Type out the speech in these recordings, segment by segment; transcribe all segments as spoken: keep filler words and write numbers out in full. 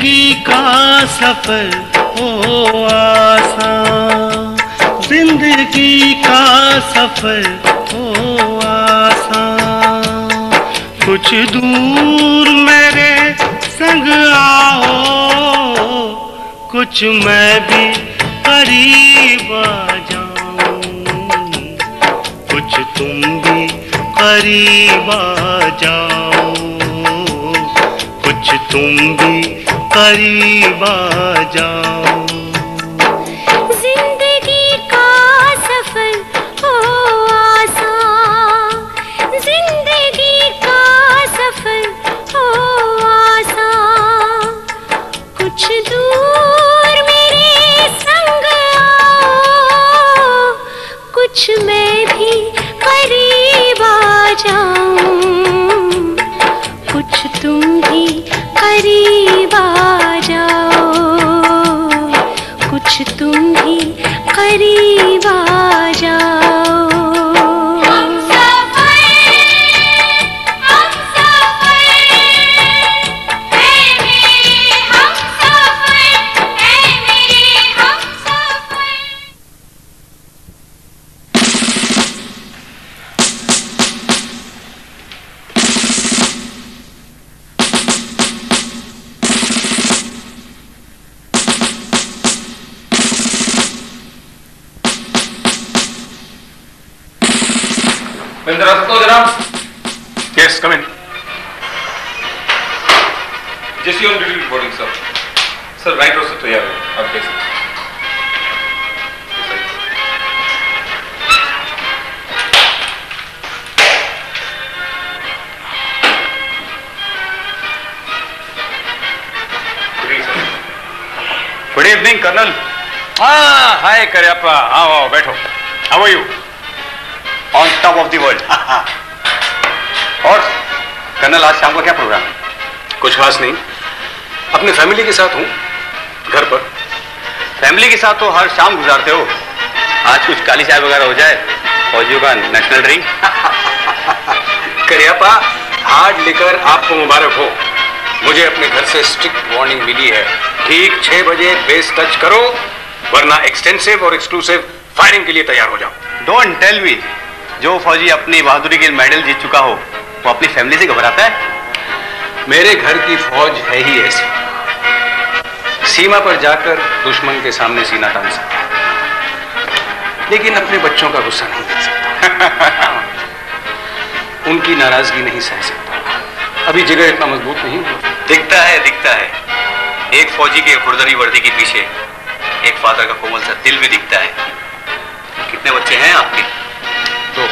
जिंदगी का सफर हो आसान, जिंदगी का सफर हो आसान। कुछ दूर मेरे संग आओ, कुछ मैं भी करीब आ जाऊं, कुछ तुम भी करीब आ जाओ, कुछ तुम भी करीब आ जाओ। जिंदगी का सफर हो आसान, जिंदगी का सफर हो आसान। कुछ दूर मेरे संग आओ, कुछ मैं भी करीब आ जाऊं, कुछ तुम भी करीब आ जाओ, कुछ तुम भी करीब आ जाओ। Yes, come in. Jesse on duty reporting, sir. Sir, right row से तैयार है. आप देख सकते हैं. Good evening, Colonel. Ah, hi, Karyappa. आओ आओ बैठो. How are you? On top of the world. और कर्नल, आज शाम का क्या प्रोग्राम है? कुछ खास नहीं, अपने फैमिली के साथ हूँ घर पर। फैमिली के साथ तो हर शाम गुजारते हो, आज कुछ काली चाय वगैरह हो जाए, फौजियों का national drink. Cariappa, hard liquor आपको मुबारक हो। मुझे अपने घर से स्ट्रिक्ट वार्निंग मिली है, ठीक छह बजे बेस टच करो, वरना एक्सटेंसिव और एक्सक्लूसिव फायरिंग के लिए तैयार हो जाओ। डोंट टेल मी, जो फौजी अपनी बहादुरी के मेडल जीत चुका हो वो अपनी फैमिली से घबराता है? मेरे घर की फौज है ही ऐसी, सीमा पर जाकर दुश्मन के सामने सीना तान सकता है, लेकिन अपने बच्चों का गुस्सा नहीं देख सकता, उनकी नाराजगी नहीं सह सकता। अभी जिगर इतना मजबूत नहीं हुआ। दिखता है दिखता है, एक फौजी के खुरदरी वर्दी के पीछे एक फादर का कोमल सा दिल भी दिखता है। कितने बच्चे हैं आपके? दो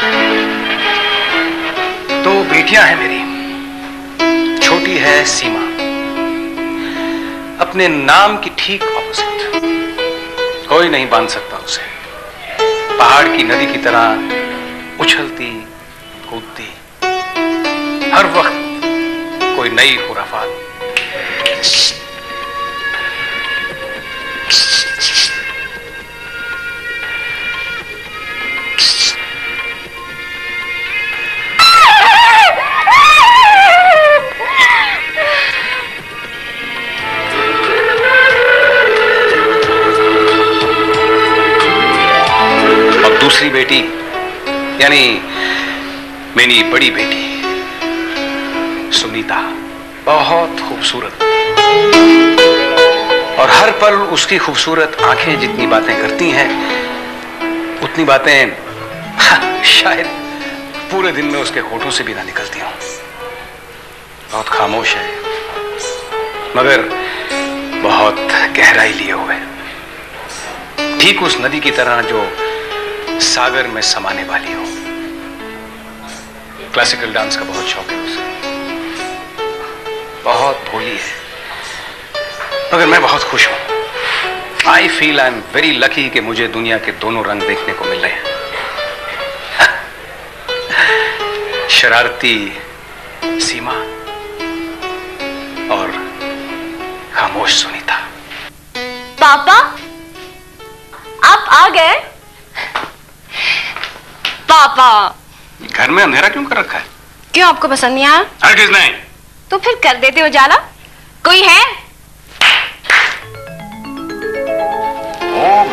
दो बेटियां हैं मेरी। छोटी है सीमा, अपने नाम की ठीक ऑपोजिट, कोई नहीं बांध सकता उसे। पहाड़ की नदी की तरह उछलती कूदती, हर वक्त कोई नई खुराफात। दूसरी बेटी यानी मेरी बड़ी बेटी सुनीता बहुत खूबसूरत, और हर पल उसकी खूबसूरत आंखें जितनी बातें करती हैं उतनी बातें शायद पूरे दिन में उसके होठों से भी ना निकलती हों। बहुत खामोश है मगर बहुत गहराई लिए हुए, ठीक उस नदी की तरह जो सागर में समाने वाली हो। क्लासिकल डांस का बहुत शौक है उसे, बहुत भोली है, मगर मैं बहुत खुश हूं। I feel I am very lucky कि मुझे दुनिया के दोनों रंग देखने को मिल रहे हैं, शरारती सीमा और खामोश सुनीता। पापा, आप आ गए? पापा, घर में अंधेरा क्यों कर रखा है? क्यों, आपको पसंद नहीं आया? हरगिज़ नहीं। तो फिर कर देते उजाला। कोई है?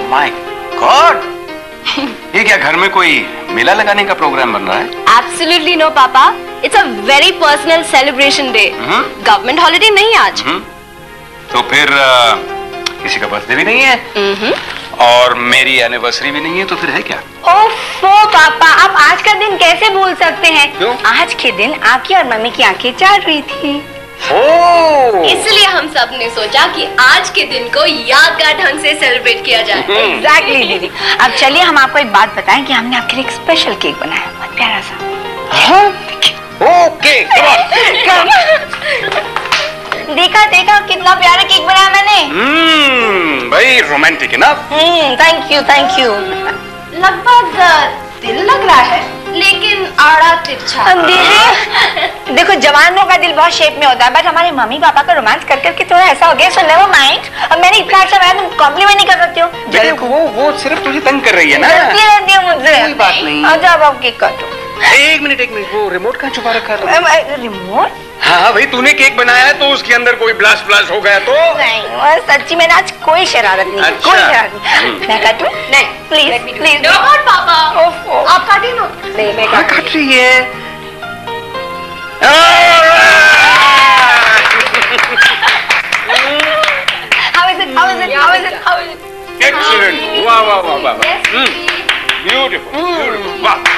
माय गॉड, ये क्या घर में कोई मेला लगाने का प्रोग्राम बन रहा है? Absolutely no, पापा. It's a very personal celebration day. Government holiday नहीं आज. तो फिर आ, किसी का बर्थडे भी नहीं है और मेरी एनिवर्सरी भी नहीं है, तो फिर है क्या? ओफो पापा, आप आज का दिन कैसे भूल सकते हैं? क्यों? आज के दिन आपकी और मम्मी की आंखें चढ़ रही थी। ओह, इसलिए हम सब ने सोचा कि आज के दिन को यादगार ढंग से सेलिब्रेट किया जाए। एग्जैक्टली दीदी। अब चलिए हम आपको एक बात बताएं कि हमने आपके लिए एक स्पेशल केक बनाया है, बहुत प्यारा सा। Okay, come on. देखा देखा कितना प्यारा केक बनाया मैंने। हम्म, भाई रोमांटिक है ना? Hmm, thank you thank you. लगभग दिल लग रहा है, लेकिन आड़ा तिरछा। दीदी देखो, जवानों का दिल बहुत शेप में होता है, बट हमारे मम्मी पापा का रोमांस कर करके थोड़ा ऐसा हो गया, सो नेवर माइंड। अब मैंने इतना अच्छा बनाया, तुम कॉम्प्लीमेंट नहीं कर सकते हो? लेकिन वो वो सिर्फ तुझे तंग कर रही है ना? जल्दी रहती है मुझसे। कोई बात नहीं। अच्छा अब आप केक काटो। एक मिनट एक मिनट, वो रिमोट कहाँ छुपा रखा है? रिमोट? हाँ भाई, तूने केक बनाया है तो उसके अंदर कोई ब्लास्ट ब्लास्ट हो गया तो? नहीं, और सच्ची मैंने आज कोई शरारत नहीं की, अच्छा। कोई शरारत नहीं। मैं काटूं? नहीं, प्लीज प्लीज। No, not पापा। ओफो। आप काटिए ना। नहीं, मैं हाँ, काटूं। काट रही है। How is it? How is it? How is it? How is it? Excellent. वाह वाह वाह वाह वाह। Beautiful, beautiful. वाह।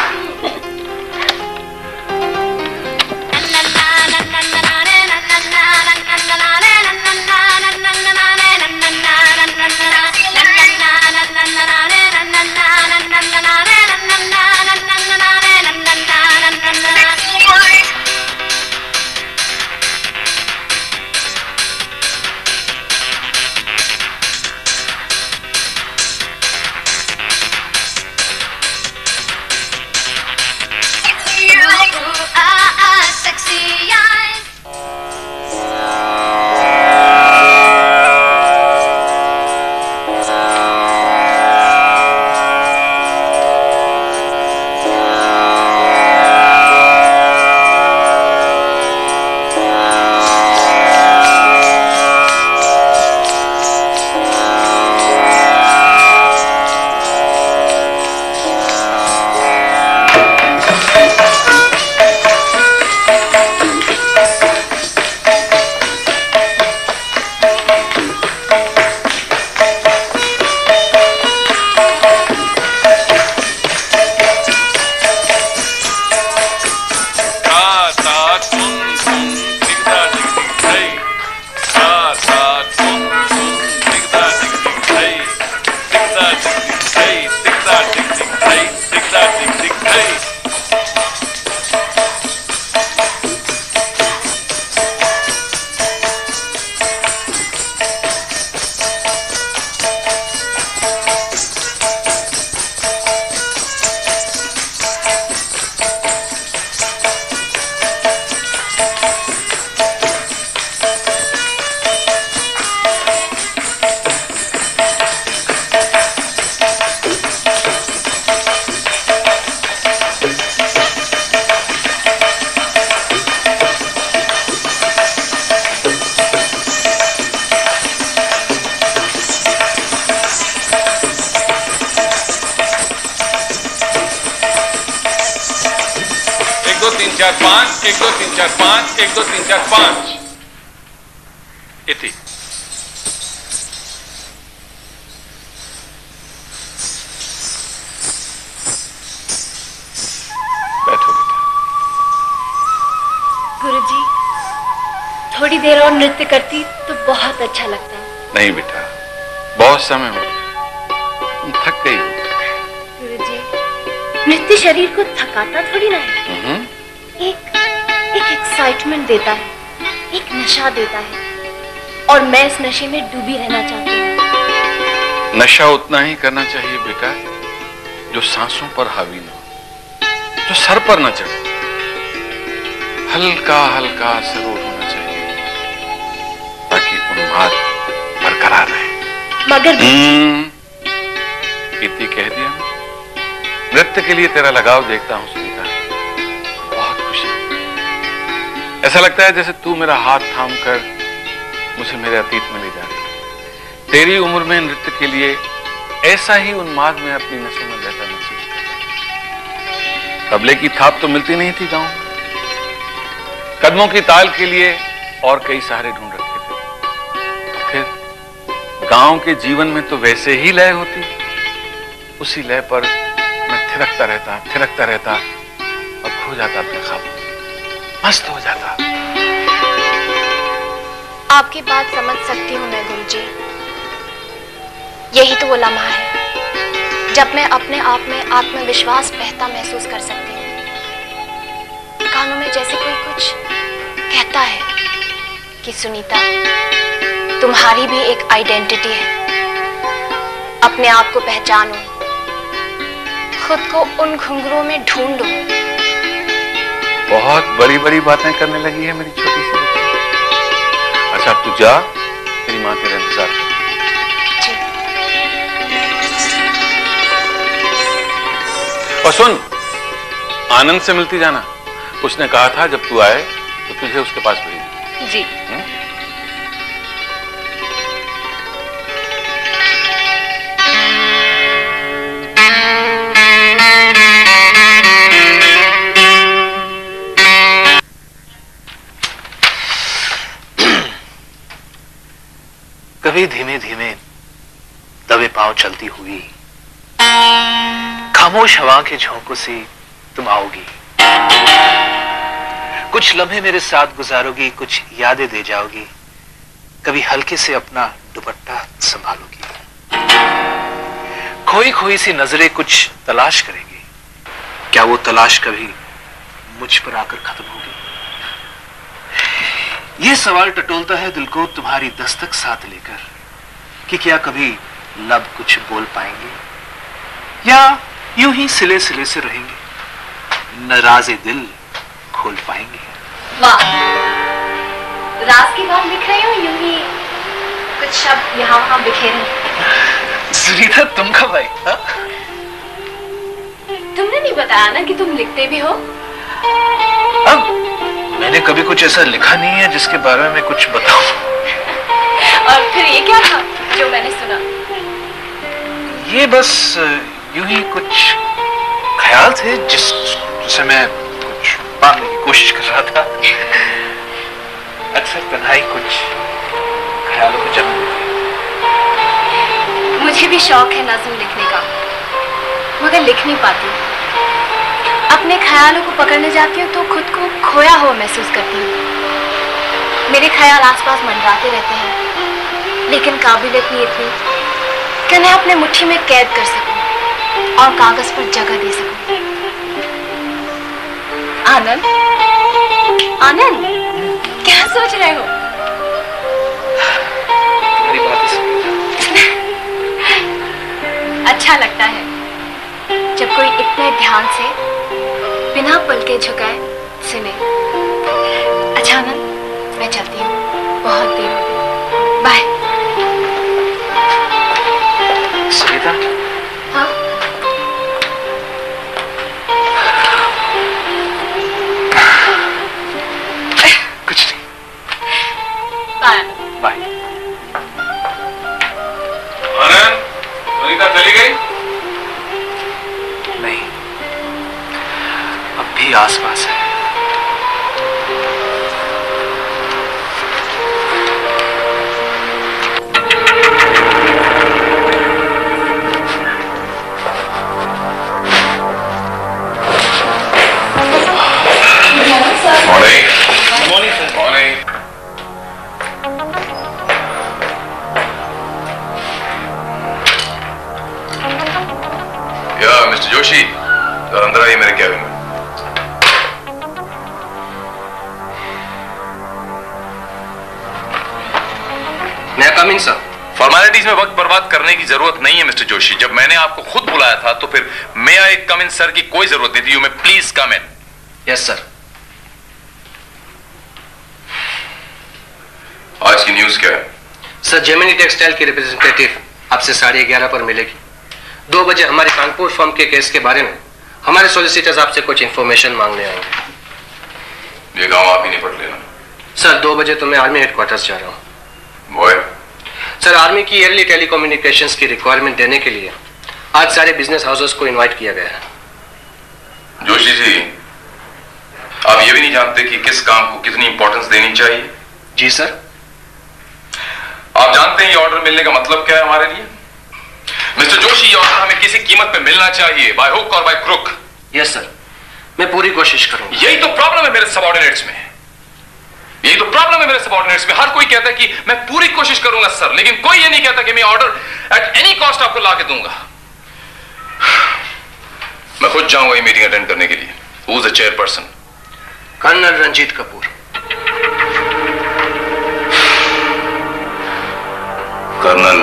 चार पाँच, एक दो तीन चार पाँच, एक दो तीन चार पाँच। इति बैठो बेटा। गुरुजी, थोड़ी देर और नृत्य करती तो बहुत अच्छा लगता है। नहीं बेटा, बहुत समय हो गया, तुम थक गई हो। गुरुजी, नृत्य शरीर को थकाता थोड़ी ना है, एक एक एक्साइटमेंट देता है, एक नशा देता है, और मैं इस नशे में डूबी रहना चाहती हूँ। नशा उतना ही करना चाहिए बेटा जो सांसों पर हावी न हो, जो सर पर न चढ़े, हल्का हल्का सरूर होना चाहिए ताकि उन्माद बरकरार रहे। मगर इति कह दिया, नृत्य के लिए तेरा लगाव देखता हूं सुनीता, बहुत खुशी। ऐसा लगता है जैसे तू मेरा हाथ थामकर मुझे मेरे अतीत में ले जा रही है। तेरी उम्र में नृत्य के लिए ऐसा ही उन्माद में अपनी नसों में बहता महसूस करता। तबले की थाप तो मिलती नहीं थी गांव में। कदमों की ताल के लिए और कई सहारे ढूंढ रखे थे। फिर गांव के जीवन में तो वैसे ही लय होती, उसी लय पर मैं थिरकता रहता थिरकता रहता और खो जाता अपने ख्वाबों में, मस्त हो जाता। आपकी बात समझ सकती हूँ मैं गुरुजी। यही तो वो लम्हा है जब मैं अपने आप में आत्मविश्वास बहता महसूस कर सकती हूँ। कानों में जैसे कोई कुछ कहता है कि सुनीता, तुम्हारी भी एक आइडेंटिटी है, अपने आप को पहचानो, खुद को उन घुंघरूओं में ढूंढो। बहुत बड़ी बड़ी बातें करने लगी है मेरी छोटी सी बच्ची। अच्छा अब तू जा, तेरी माँ तेरा इंतजार कर। और सुन, आनंद से मिलती जाना। उसने कहा था जब तू आए तो तुझे उसके पास भेज। जी। हुँ? कभी धीमे धीमे दबे पांव चलती हुई खामोश हवा के झोंकों से तुम आओगी, कुछ लम्हे मेरे साथ गुजारोगी, कुछ यादें दे जाओगी, कभी हल्के से अपना दुपट्टा संभालोगी। खोई खोई सी नजरें कुछ तलाश करेंगी, क्या वो तलाश कभी मुझ पर आकर खत्म होगी? ये सवाल टटोलता है दिल को तुम्हारी दस्तक साथ लेकर कि क्या कभी लब कुछ बोल पाएंगे या यूं ही सिले सिले से रहेंगे, न राज़े दिल खोल पाएंगे। वाह, राज की बात लिख रही हूँ, यूं ही कुछ शब्द यहाँ वहाँ बिखेरे। सुनीता तुम कब आई? तुमने नहीं बताया ना कि तुम लिखते भी हो? अब मैंने कभी कुछ ऐसा लिखा नहीं है जिसके बारे में कुछ बताऊं। और फिर ये क्या था जो मैंने सुना? ये बस यूं ही कुछ ख्याल थे जिस जिसे मैं कुछ पाने की कोशिश कर रहा था। अक्सर तन्हाई कुछ ख्यालों को जन्म देती है। मुझे भी शौक है नज़्म लिखने का, मगर लिख नहीं पाती। अपने ख्यालों को पकड़ने जाती हूँ तो खुद को खोया हुआ महसूस करती हूँ। मेरे ख्याल आसपास मंडराते रहते हैं, लेकिन काबिलियत नहीं इतनी कि उन्हें अपने मुट्ठी में कैद कर सकूं और कागज पर जगह दे सकूं। आनंद, आनंद, क्या सोच रहे हो? मेरी बात अच्छा लगता है जब कोई इतने ध्यान से बिना पलके झुकाए सुने। अच्छा आनंद, मैं चलती हूँ, बहुत देर हो गई। बाय। सुनीता। हाँ? कुछ नहीं। बाय। बाय। आनंद, सुनीता चली गई? नहीं, अब भी आसपास है। Morning. Good morning, sir. Morning. Yeah, mister Joshi, तो अंदर आइए मेरे कैबिन में। मैं कम इन सर। फॉर्मेलिटीज में वक्त बर्बाद करने की जरूरत नहीं है मिस्टर जोशी। जब मैंने आपको खुद बुलाया था तो फिर मैं आई कम इन सर की कोई जरूरत नहीं थी। You may please come in. Yes sir. आज की न्यूज क्या है? सर, जेमिनी टेक्सटाइल की रिप्रेजेंटेटिव आपसे साढ़े ग्यारह पर मिलेगी। दो बजे हमारे कानपुर फर्म के केस के बारे में हमारे सॉलिसिटर्स आपसे कुछ इंफॉर्मेशन मांगने आएंगे। ये गांव आप ही निपट लेना। सर, दो बजे तो मैं आर्मी हेडक्वार्टर्स जा रहा हूँ। बॉय। सर, आर्मी की एयरली टेलीकम्युनिकेशंस की रिक्वायरमेंट देने के लिए आज सारे बिजनेस हाउसेस को इनवाइट किया गया है। जोशी जी, आप ये भी नहीं जानते कि किस काम को कितनी इंपॉर्टेंस देनी चाहिए? जी सर। आप जानते हैं ये ऑर्डर मिलने का मतलब क्या है हमारे लिए? मिस्टर जोशी, ये ऑर्डर हमें किसी कीमत पे मिलना चाहिए, बाय हुक और बाय क्रुक। यस सर, मैं पूरी कोशिश करूंगा। यही तो प्रॉब्लम है मेरे सबऑर्डिनेट्स में, यही तो प्रॉब्लम है मेरे सबऑर्डिनेट्स में। हर कोई कहता है कि मैं पूरी कोशिश करूंगा सर, लेकिन कोई ये नहीं कहता कि मैं ऑर्डर एट एनी कॉस्ट आपको ला के दूंगा। मैं खुद जाऊंगा ये मीटिंग अटेंड करने के लिए। Who is the chairperson? Colonel Ranjit Kapoor. Colonel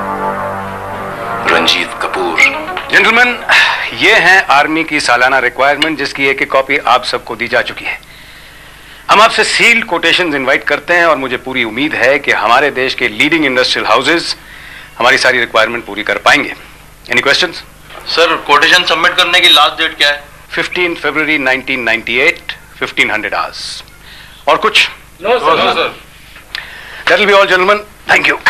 Ranjit Kapoor. Gentleman, ये है आर्मी की सालाना रिक्वायरमेंट, जिसकी एक एक कॉपी आप सबको दी जा चुकी है। हम आपसे सील्ड कोटेशंस इनवाइट करते हैं और मुझे पूरी उम्मीद है कि हमारे देश के लीडिंग इंडस्ट्रियल हाउसेस हमारी सारी रिक्वायरमेंट पूरी कर पाएंगे। Any questions? Sir, quotation submit करने की लास्ट डेट क्या है? Fifteen February nineteen ninety eight, fifteen hundred hours. और कुछ? No sir, no sir. That will be all, gentlemen. Thank you.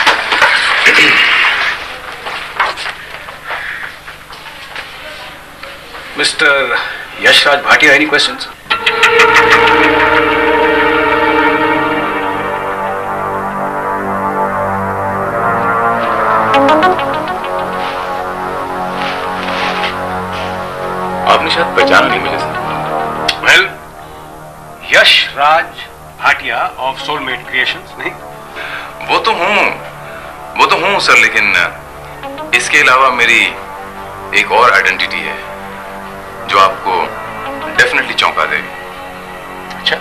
Mister Yashraj Bhatia, any questions? आपने शायद पहचाना नहीं मुझे sir. Well, Yashraj Bhatia of Soulmate Creations, नहीं? वो तो हूँ, वो तो हूँ सर, लेकिन इसके अलावा मेरी एक और आइडेंटिटी है जो आपको डेफिनेटली चौंका देगी। अच्छा,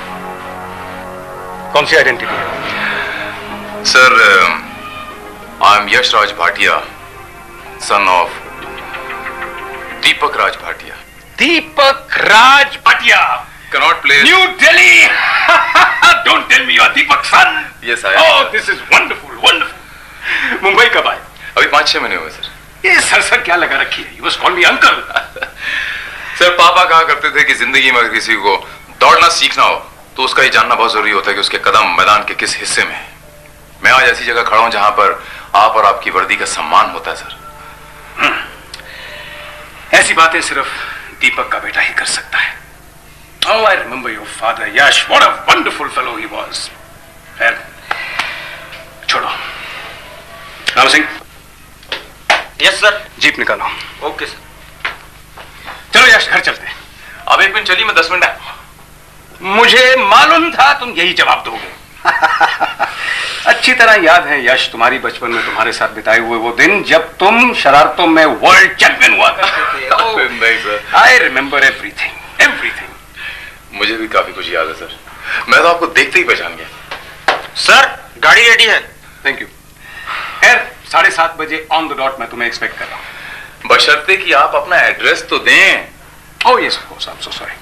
कौन सी आइडेंटिटी है? Sir, I am Yashraj Bhatia, son of Deepak Raj Bhatia. Deepak Raj Bhatia Cannot play. New Delhi. Don't tell me you're Deepak's son. Yes, I am. Oh, this is wonderful, wonderful. Mumbai कब आए? अभी पाँच छह महीने हुए सर। ये सर सर क्या लगा रखी है? You must call me uncle. Sir, पापा कहा करते थे कि जिंदगी में अगर किसी को दौड़ना सीखना हो तो उसका ये जानना बहुत जरूरी होता है कि उसके कदम मैदान के किस हिस्से में है। मैं आज ऐसी जगह खड़ा हूं जहां पर आप और आपकी वर्दी का सम्मान होता है सर। ऐसी बातें सिर्फ दीपक का बेटा ही कर सकता है। Oh, I remember your father, Yash. What a wonderful fellow he was. खैर, छोड़ो। Ram Singh. Yes sir. Jeep निकालो। Okay sir. चलो यश, घर चलते हैं। अब एक मिनट चलिए, मैं दस मिनट आया। मुझे मालूम था तुम यही जवाब दोगे। अच्छी तरह याद है यश, तुम्हारी बचपन में तुम्हारे साथ बिताए हुए वो दिन जब तुम शरारतों में वर्ल्ड चैंपियन हुआ करते थे। नहीं sir. I remember everything, everything. मुझे भी काफी कुछ याद है सर। मैं तो आपको देखते ही पहचान गया। सर, गाड़ी रेडी है। Thank you. खैर, साढ़े सात बजे ऑन द डॉट मैं तुम्हें एक्सपेक्ट कर रहा हूँ। बशर्ते कि आप अपना एड्रेस तो दें। Oh yes, of course. I'm so sorry.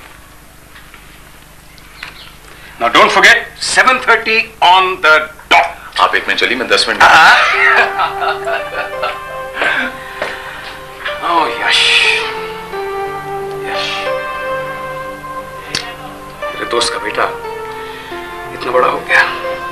Now don't forget, seven thirty on the dot. आप एक मिनट चलिए, मैं दस मिनट। Oh यश, यश, मेरे दोस्त का बेटा इतना बड़ा हो गया।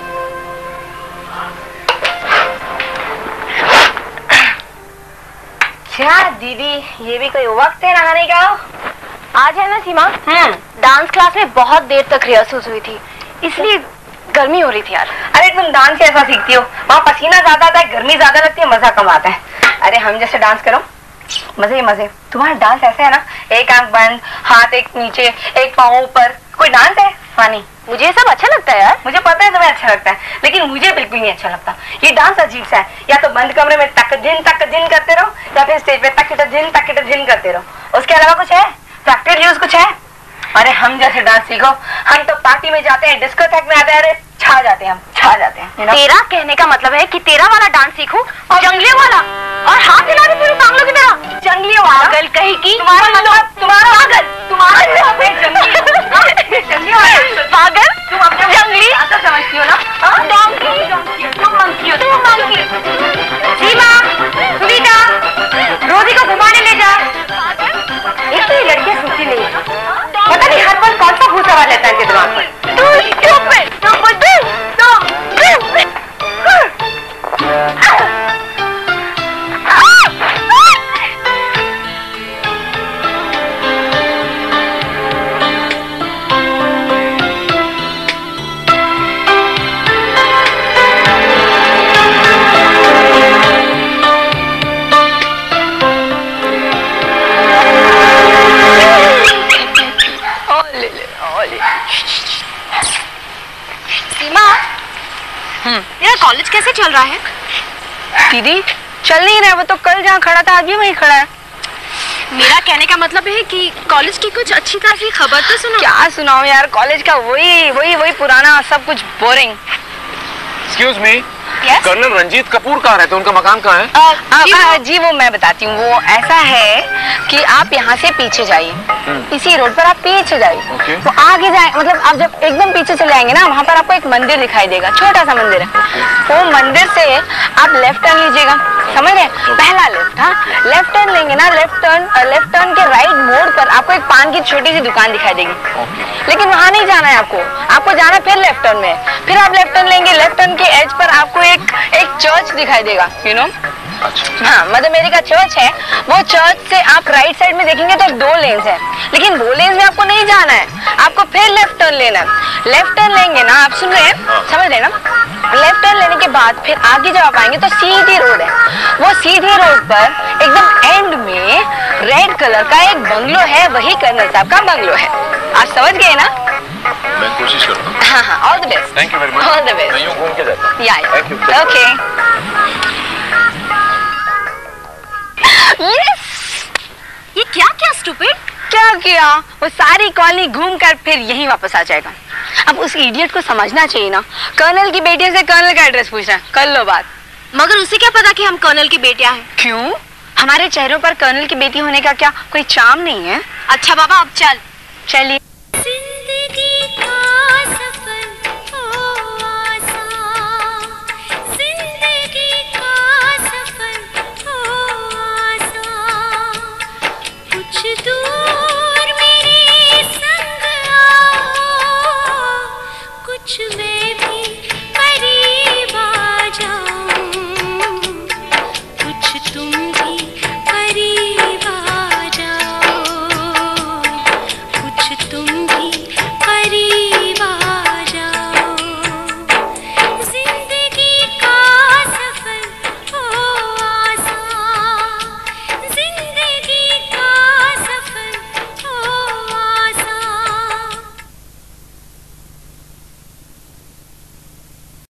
क्या दीदी, ये भी कोई वक्त है नहाने का? आज है ना सीमा, हम्म डांस क्लास में बहुत देर तक रिहर्सल्स हुई थी, इसलिए गर्मी हो रही थी यार। अरे तुम डांस कैसा सीखती हो? वहाँ पसीना ज्यादा आता है, गर्मी ज्यादा लगती है, मजा कम आता है। अरे हम जैसे डांस करो, मजे ही मजे। तुम्हारा डांस ऐसा है ना, एक आंख बंद, हाथ एक नीचे, एक पाँव ऊपर, कोई डांस है फनी। मुझे सब अच्छा लगता है यार। मुझे पता है तुम्हें अच्छा लगता है, लेकिन मुझे बिल्कुल नहीं अच्छा लगता। ये डांस अजीब सा है, या तो बंद कमरे में तक दिन तक दिन करते रहो, या फिर स्टेज पे तक दिन तक दिन करते रहो। उसके अलावा कुछ है? प्रैक्टिकल यूज कुछ है? अरे हम जैसे डांस सीखो, हम तो पार्टी में जाते हैं, डिस्कोथेक में आते हैं, अरे छा जाते हैं, हम छा जाते हैं। तेरा कहने का मतलब है कि तेरा वाला डांस सीखूं, जंगली वाला, और हाथ हिला दे पूरी पागलों की तरह। जंगली वाला? पागल कहीं की। तुम्हारा मतलब तुम्हारा पागल, तुम्हारा जंगली जंगली वाला पागल, तुम अपने जंगली ऐसा समझती हो ना? डोंकी, तुम मंकी हो, तुम मंकी। सीमा, सुनीता, रोजी को घुमाने ले जा। एक तो ये लड़कियां सुनती नहीं, पता नहीं हर पल कौन सा भूत सवार रहता है इनके दिमाग पर। तू stupid, तू बुद्धू, तू चल रहा है? दीदी चल नहीं रहा, वो तो कल जहाँ खड़ा था आज भी वहीं खड़ा है। मेरा कहने का मतलब है कि कॉलेज की कुछ अच्छी खासी खबर तो सुनो। क्या सुनाओ यार, कॉलेज का वही वही वही पुराना सब कुछ boring. Excuse me, Yes? Colonel Ranjit Kapoor कहाँ रहते हैं? उनका मकान कहाँ है? आ, जी, आ, जी वो मैं बताती हूँ। वो ऐसा है कि आप यहाँ से पीछे जाइए, इसी रोड पर आप पीछे जाइए, okay. तो आगे जाए, मतलब आप जब एकदम पीछे चले आएंगे ना, वहाँ पर आपको एक मंदिर दिखाई देगा, छोटा सा मंदिर है। वो मंदिर से आप लेफ्ट टर्न लीजिएगा, समझ रहे? पहला लेफ्ट, हाँ लेफ्ट टर्न लेंगे ना, लेफ्ट टर्न लेफ्ट टर्न के राइट मोड़ पर आपको एक पान की छोटी सी दुकान दिखाई देगी, लेकिन वहाँ नहीं जाना है आपको, आपको जाना फिर लेफ्ट टर्न में। फिर आप लेफ्ट टर्न लेंगे, लेफ्ट टर्न के एज पर आपको एक एक चर्च दिखाई देगा, यू नो। हाँ मदर मेरी का चर्च है। वो चर्च से आप राइट साइड में देखेंगे तो दो लेन्स है, लेकिन दो लेन्स में आपको नहीं जाना है, आपको फिर लेफ्ट टर्न लेना है। लेफ्ट टर्न लेंगे ना, आप सुन रहे हैं, समझ रहे ना? लेफ्ट टर्न लेने के बाद फिर आगे जब आप आएंगे तो सीधी रोड है। वो सीधी रोड पर एकदम एंड में रेड कलर का एक बंगलो है, वही कर्नल साहब का बंगलो है। आप समझ गए ना? मैं कोशिश करता हूँ। हाँ हाँ, all the best. Thank you very much. All the best. मैं यूँ घूम के जाता हूँ। या Thank you. ओके। यस। ये क्या क्या स्टूपिड? क्या किया? वो सारी कॉलोनी घूमकर फिर यहीं वापस आ जाएगा। अब उस इडियट को समझना चाहिए ना, कर्नल की बेटी से कर्नल का एड्रेस पूछ रहा है, कर लो बात। मगर उसे क्या पता कि हम कर्नल की बेटियां हैं? क्यों? हमारे चेहरों पर कर्नल की बेटी होने का क्या कोई चार्म नहीं है? अच्छा बाबा अब चल। चलिए।